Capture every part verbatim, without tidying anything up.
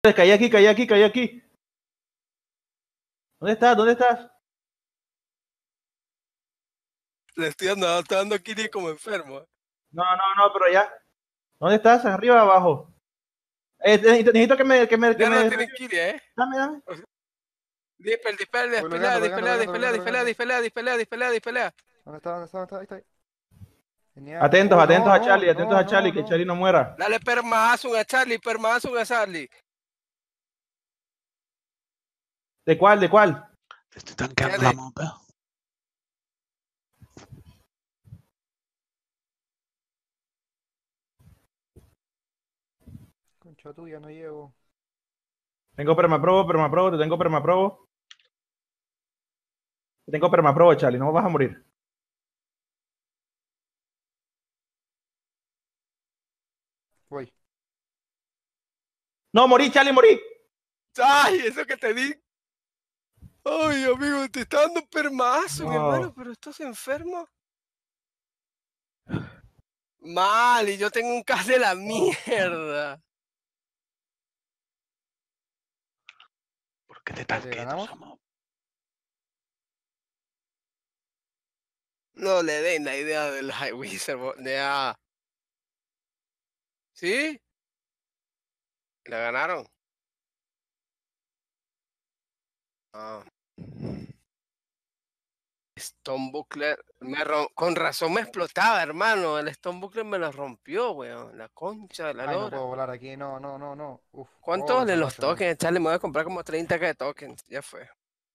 Caí aquí, caí aquí, caí aquí. ¿Dónde estás? ¿Dónde estás? Le estoy dando, estoy dando Kiri como enfermo. No, no, no, pero ya. ¿Dónde estás? ¿Arriba o abajo? Eh, necesito, necesito que me... Que me, que Ya me... no tienen Kiri, ¿eh? Dame, dame. Dispel, dispel, dispelea, dispelea, dispelea, dispelea, dispelea, dispelea, dispelea, dispelea. ¿Dónde está? ¿Dónde está? ¿Dónde está? Ahí está. Genial. Atentos, Oh, atentos no, a Charlie, no, atentos no, a Charlie, no, que no. Charlie no muera. Dale permazón a Charlie, permazón a Charlie. ¿De cuál? ¿De cuál? Te estoy tanqueando Fíjate. la mopa. Concha tuya, no llego. Tengo permaprobo, permaprobo, te tengo permaprobo. Te tengo permaprobo, Charlie, no vas a morir. Voy. No, morí, Charlie, morí. Ay, eso que te di. Ay, amigo, te está dando permazón, No. hermano, pero estás enfermo. Mal, y yo tengo un cast de la mierda. ¿Por qué te tanqueas ganamos? esa mopa? No le den la idea del High Wizard. bo- De a... ¿Sí? ¿La ganaron? Ah. Stone Buckler, me rom- con razón me explotaba, hermano. El Stone Buckler me lo rompió, weón. La concha de la Ay, no lora. puedo volar aquí. No, no, no, no. Uf. ¿Cuánto Oh, valen los salvaste, hermano. tokens? Charlie, me voy a comprar como treinta de tokens. Ya fue.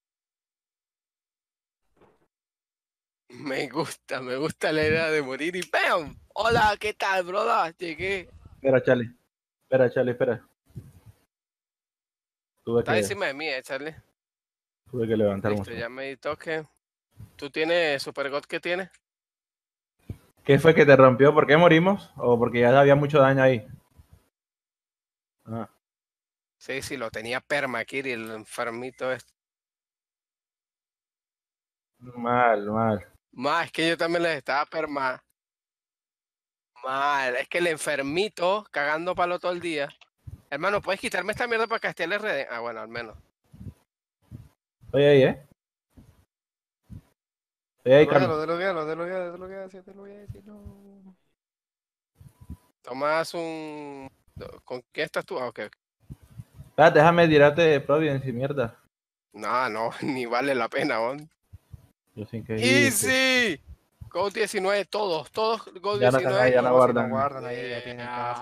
Me gusta, me gusta la idea de morir y ¡pam! Hola, ¿qué tal, brother? Llegué. Espera, Charlie. Espera, Charlie, espera. Tuve Está que, encima de mí, eh, Charlie. tuve que levantar Listo, mucho. ya me di token. ¿Tú tienes Super God? ¿Qué tienes? ¿Qué fue que te rompió? ¿Por qué morimos? ¿O porque ya había mucho daño ahí? Ah. Sí, sí, lo tenía perma, Kiri, el enfermito este. Mal, mal. Más, es que yo también les estaba perma. Mal, es que el enfermito cagando palo todo el día. Hermano, ¿puedes quitarme esta mierda para castearle redes? Ah, bueno, al menos. Estoy ahí, ¿eh? Estoy ahí, Carlos. Desloguealo, desloguealo, desloguealo, desloguealo, desloguealo, no. Tomas un... ¿Con qué estás tú? Ah, ok. ok. Espérate, déjame tirarte de Providence y mierda. No, no, ni vale la pena, ¿on? Yo sin que ir. ¡Easy! Go diecinueve, todos, todos Go Ya no están ahí, diecinueve. ya no No, si no guardan. guardan ahí, ya tienen Yeah. casa.